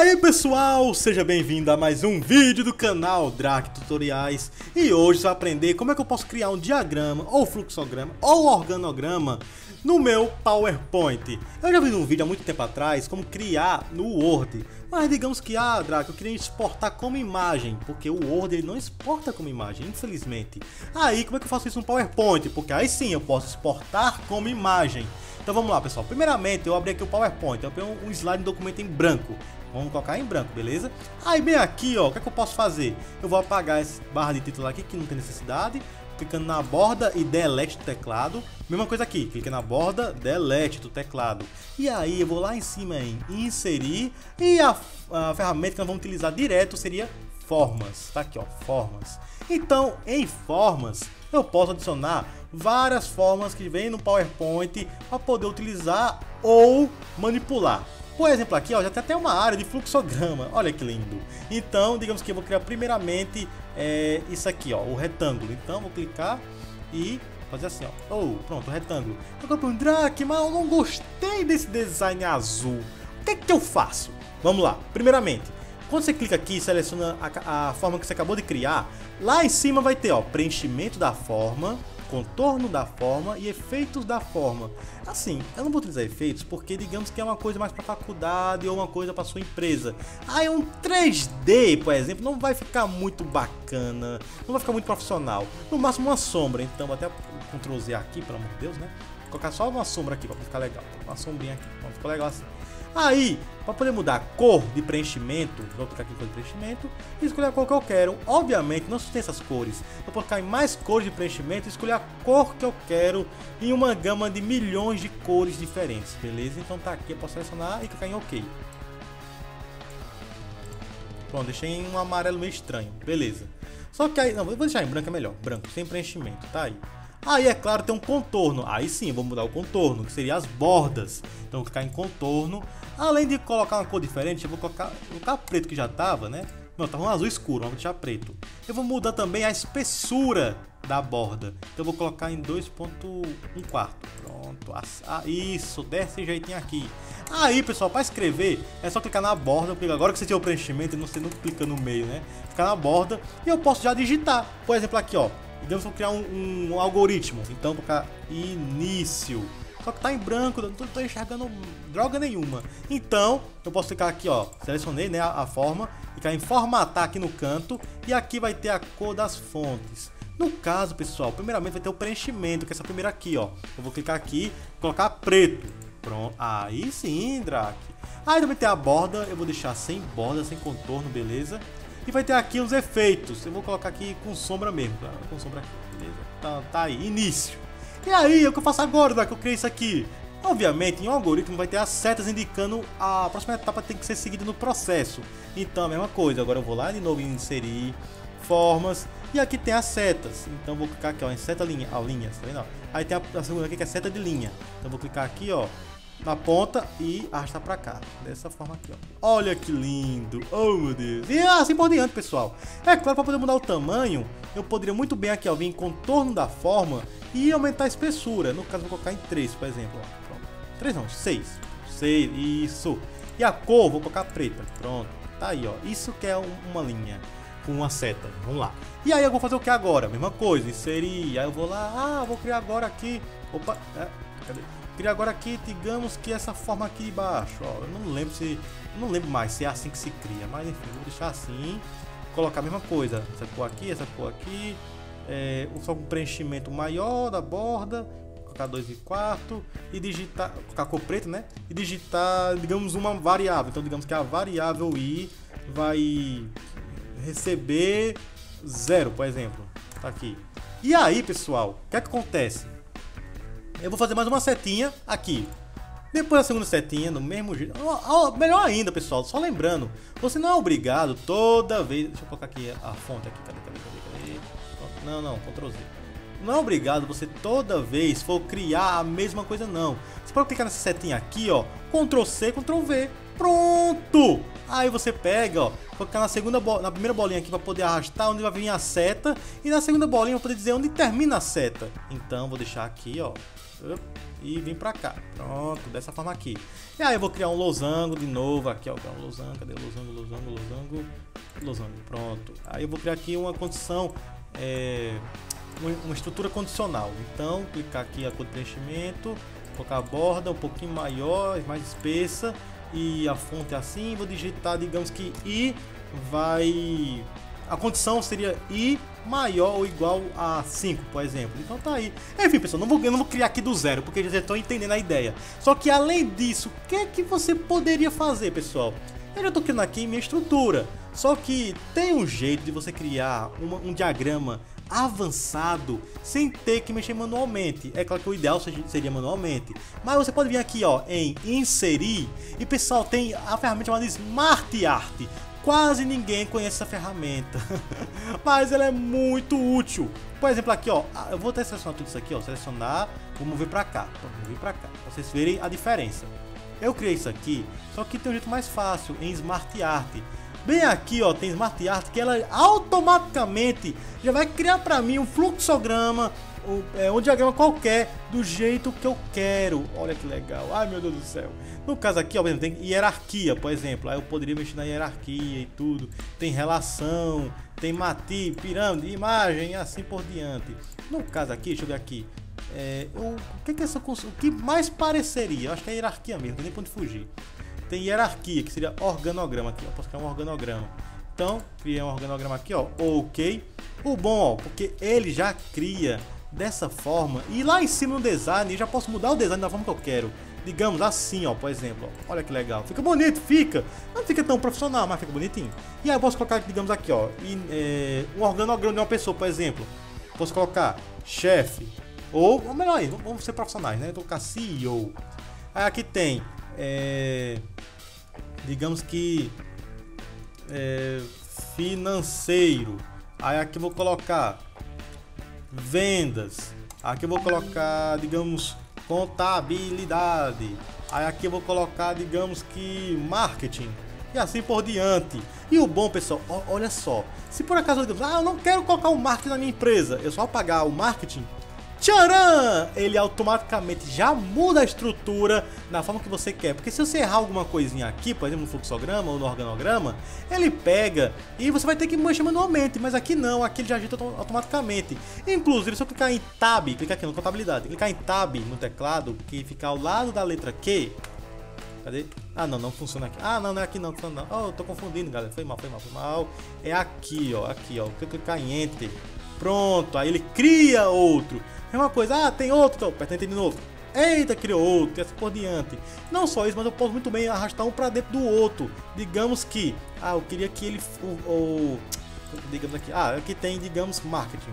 aí pessoal, seja bem-vindo a mais um vídeo do canal Drake Tutoriais. E hoje você vai aprender como é que eu posso criar um diagrama, ou fluxograma, ou organograma no meu PowerPoint. Eu já vi um vídeo há muito tempo atrás como criar no Word, mas digamos que, Drake, eu queria exportar como imagem, porque o Word ele não exporta como imagem, infelizmente. Aí como é que eu faço isso no PowerPoint? Porque aí sim eu posso exportar como imagem. Então vamos lá, pessoal. Primeiramente, eu abri aqui o PowerPoint. Eu abri um slide de documento em branco. Vamos colocar em branco, beleza? Aí bem aqui, ó, o que é que eu posso fazer? Eu vou apagar essa barra de título aqui que não tem necessidade, clicando na borda e delete do teclado. Mesma coisa aqui, clica na borda, delete do teclado. E aí eu vou lá em cima em inserir e a ferramenta que nós vamos utilizar direto seria formas. Tá aqui, ó, formas. Então, em formas, eu posso adicionar várias formas que vem no PowerPoint para poder utilizar ou manipular. Por exemplo, aqui ó, já tem até uma área de fluxograma, olha que lindo. Então, digamos que eu vou criar primeiramente isso aqui, ó, o retângulo. Então, vou clicar e fazer assim, ó. Pronto, o retângulo. Agora, Drake, mas eu não gostei desse design azul. O que é que eu faço? Vamos lá. Primeiramente, quando você clica aqui e seleciona a forma que você acabou de criar, lá em cima vai ter, ó, preenchimento da forma, contorno da forma e efeitos da forma. Assim, eu não vou utilizar efeitos porque digamos que é uma coisa mais para faculdade ou uma coisa para sua empresa. Aí um 3D, por exemplo, não vai ficar muito bacana, não vai ficar muito profissional. No máximo uma sombra, então vou até Ctrl Z aqui, pelo amor de Deus, né? Vou colocar só uma sombra aqui para ficar legal, uma sombrinha aqui, pronto, ficou legal assim. Aí, para poder mudar a cor de preenchimento, vou clicar aqui em cor de preenchimento e escolher a cor que eu quero. Obviamente, não tem essas cores. Eu vou colocar em mais cores de preenchimento e escolher a cor que eu quero em uma gama de milhões de cores diferentes, beleza? Então tá aqui, eu posso selecionar e clicar em OK. Pronto, deixei em um amarelo meio estranho, beleza. Só que aí, não, eu vou deixar em branco é melhor, branco, sem preenchimento, tá aí. Aí, é claro, tem um contorno. Aí sim, eu vou mudar o contorno, que seria as bordas. Então, eu vou clicar em contorno. Além de colocar uma cor diferente, eu vou colocar preto que já tava, né? Não, tava um azul escuro, vamos deixar preto. Eu vou mudar também a espessura da borda. Então, eu vou colocar em 2.1/4. Pronto. Isso, desse jeitinho aqui. Aí, pessoal, para escrever, é só clicar na borda. Porque agora que você tem o preenchimento, você não clica no meio, né? Clicar na borda e eu posso já digitar. Por exemplo, aqui, ó. Digamos que eu vou criar um algoritmo, então vou colocar início. Só que tá em branco, não tô enxergando droga nenhuma. Então, eu posso clicar aqui, ó, selecionei, né, a forma, clicar em formatar aqui no canto e aqui vai ter a cor das fontes. No caso, pessoal, primeiramente vai ter o preenchimento, que é essa primeira aqui, ó. Eu vou clicar aqui, colocar preto. Pronto, aí sim, Drake. Aí também tem a borda, eu vou deixar sem borda, sem contorno, beleza? E vai ter aqui os efeitos. Eu vou colocar aqui com sombra mesmo, tá? Com sombra aqui, beleza? Tá aí, início. E aí, o que eu faço agora, Drake? Eu criei isso aqui. Obviamente, em um algoritmo vai ter as setas indicando a próxima etapa tem que ser seguida no processo. Então, a mesma coisa. Agora eu vou lá de novo em inserir formas. E aqui tem as setas. Então, eu vou clicar aqui, ó, em seta linha. Linhas, tá vendo? Aí tem a segunda aqui que é seta de linha. Então, eu vou clicar aqui, ó, na ponta e arrastar pra cá, dessa forma aqui, ó. Olha que lindo, oh meu Deus. E assim por diante, pessoal. É claro, para poder mudar o tamanho, eu poderia muito bem aqui, ó, vir em contorno da forma e aumentar a espessura. No caso, vou colocar em 3, por exemplo, ó. Pronto. 3 não, 6, isso. E a cor, vou colocar preta, pronto. Tá aí, ó, isso que é uma linha com uma seta, vamos lá. E aí eu vou fazer o que agora? Mesma coisa, inserir, aí eu vou lá, vou criar agora aqui, opa, cadê? Criar agora aqui, digamos que essa forma aqui de baixo, ó, eu não lembro mais se é assim que se cria, mas enfim, vou deixar assim, colocar a mesma coisa, essa cor aqui, só com preenchimento maior da borda, colocar 2/4 e digitar, colocar a cor preta, né, e digitar, digamos, uma variável, então digamos que a variável i vai receber 0, por exemplo, tá aqui. E aí, pessoal, o que é que acontece? Eu vou fazer mais uma setinha aqui. Depois da segunda setinha, do mesmo jeito. Melhor ainda, pessoal, só lembrando, você não é obrigado toda vez. Deixa eu colocar aqui a fonte aqui. Cadê? Não, Ctrl Z. Não é obrigado você toda vez for criar a mesma coisa, não. Você pode clicar nessa setinha aqui, ó. Ctrl C, Ctrl V. Pronto! Aí você pega, ó, colocar na primeira bolinha aqui para poder arrastar onde vai vir a seta. E na segunda bolinha para poder dizer onde termina a seta. Então, vou deixar aqui, ó. e vim pra cá. Pronto, dessa forma aqui. E aí eu vou criar um losango de novo, aqui ó, um losango, cadê o losango, pronto. Aí eu vou criar aqui uma condição, uma estrutura condicional. Então, clicar aqui a cor de preenchimento, colocar a borda um pouquinho maior, mais espessa, e a fonte é assim, vou digitar, digamos que I vai... A condição seria I maior ou igual a 5, por exemplo. Então tá aí. Enfim, pessoal, eu não vou criar aqui do zero, porque já estão entendendo a ideia. Só que além disso, o que é que você poderia fazer, pessoal? Eu já estou criando aqui minha estrutura. Só que tem um jeito de você criar um diagrama avançado sem ter que mexer manualmente. É claro que o ideal seria manualmente, mas você pode vir aqui ó, em inserir, e pessoal, tem a ferramenta chamada Smart Art. Quase ninguém conhece essa ferramenta, mas ela é muito útil. Por exemplo, aqui ó, eu vou até selecionar tudo isso aqui ó, selecionar, vou mover para cá, pra vocês verem a diferença. Eu criei isso aqui, só que tem um jeito mais fácil em Smart Art. Bem aqui ó, tem Smart Art que ela automaticamente já vai criar para mim um fluxograma, um diagrama qualquer do jeito que eu quero. Olha que legal, ai meu Deus do céu. No caso aqui ó, tem hierarquia, por exemplo, aí eu poderia mexer na hierarquia e tudo. Tem relação, tem matiz, pirâmide, imagem e assim por diante. No caso aqui, deixa eu ver aqui, o que mais pareceria, eu acho que é hierarquia mesmo, não tem nem pra onde fugir. Tem hierarquia, que seria organograma aqui, ó. Posso criar um organograma. Então, criei um organograma aqui, ó. Ok. O bom, ó, porque ele já cria dessa forma. E lá em cima no design, eu já posso mudar o design da forma que eu quero. Digamos assim, ó, por exemplo. Ó. Olha que legal. Fica bonito, fica. Não fica tão profissional, mas fica bonitinho. E aí eu posso colocar, digamos aqui, ó. Um organograma de uma pessoa, por exemplo. Posso colocar chefe. Ou melhor aí, vamos ser profissionais, né? Eu vou colocar CEO. Aí aqui tem... digamos que financeiro. Aí aqui eu vou colocar vendas. Aqui eu vou colocar, digamos, contabilidade. Aí aqui eu vou colocar, digamos que marketing. E assim por diante. E o bom, pessoal, olha só. Se por acaso eu digo, eu não quero colocar o marketing na minha empresa, eu só apagar o marketing. Tcharam! Ele automaticamente já muda a estrutura da forma que você quer. Porque se você errar alguma coisinha aqui, por exemplo no fluxograma ou no organograma, ele pega e você vai ter que mexer manualmente. Mas aqui não, aqui ele já ajeita automaticamente. Inclusive, se eu clicar em Tab, clicar aqui no contabilidade, clicar em Tab no teclado, que fica ao lado da letra Q. Cadê? Ah, não funciona aqui. Ah, não é aqui não, não. Oh, eu tô confundindo, galera. Foi mal. É aqui, ó. Aqui, ó. Se eu clicar em Enter, pronto, aí ele cria outro. É uma coisa, tem outro, então, aperta Enter de novo. Eita, criou outro, e assim por diante. Não só isso, mas eu posso muito bem arrastar um para dentro do outro. Digamos que, eu queria que ele, digamos aqui, aqui tem, digamos, marketing.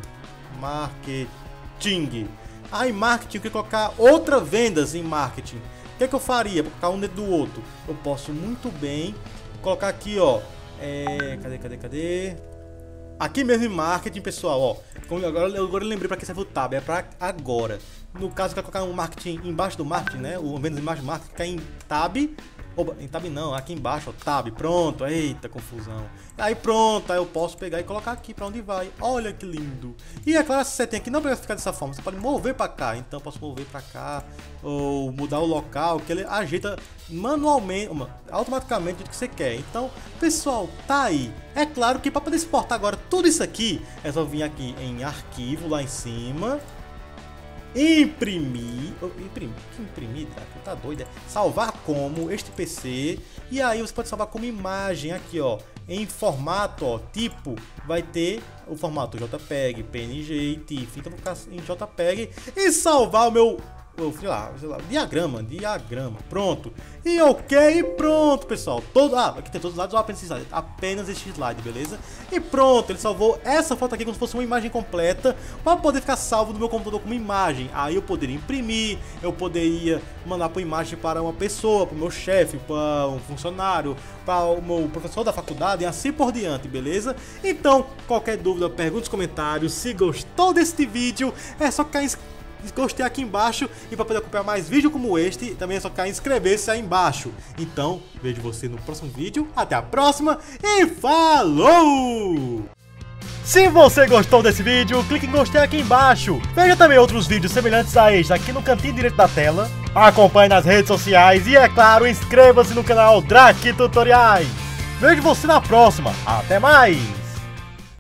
Aí marketing, eu queria colocar outra vendas em marketing. O que eu faria para colocar um dentro do outro? Eu posso muito bem colocar aqui, ó. Cadê? Aqui mesmo em marketing, pessoal, ó. Agora eu lembrei para que serve o tab, é para agora. No caso, eu quero colocar um marketing embaixo do marketing, né? O vendas embaixo do marketing, fica em tab. Opa, em tab não, aqui embaixo, ó, tab, pronto. Eita, confusão. Aí pronto, aí eu posso pegar e colocar aqui para onde vai. Olha que lindo. E é claro, se você tem aqui, não precisa ficar dessa forma, você pode mover para cá. Então eu posso mover para cá, ou mudar o local, que ele ajeita manualmente, automaticamente do que você quer. Então, pessoal, tá aí. É claro que para poder exportar agora tudo isso aqui, é só vir aqui em arquivo, lá em cima. Imprimir, tá doido, salvar como este PC, e aí você pode salvar como imagem aqui, ó, em formato, ó, tipo, vai ter o formato JPEG, PNG e TIFF. Então vou ficar em JPEG e salvar o meu, sei lá, diagrama, pronto. E ok, pronto, pessoal. Aqui tem todos os lados, apenas este slide, beleza? E pronto, ele salvou essa foto aqui como se fosse uma imagem completa, para poder ficar salvo no meu computador como imagem. Aí eu poderia imprimir, eu poderia mandar por imagem para uma pessoa, para o meu chefe, para um funcionário, para o meu professor da faculdade e assim por diante, beleza? Então, qualquer dúvida, pergunte nos comentários. Se gostou deste vídeo, é só clicar em gostei aqui embaixo, e para poder acompanhar mais vídeos como este, também é só clicar em inscrever-se aí embaixo. Então, vejo você no próximo vídeo, até a próxima e falou! Se você gostou desse vídeo, clique em gostei aqui embaixo. Veja também outros vídeos semelhantes a este aqui no cantinho direito da tela. Acompanhe nas redes sociais e, é claro, inscreva-se no canal Drake Tutoriais. Vejo você na próxima. Até mais!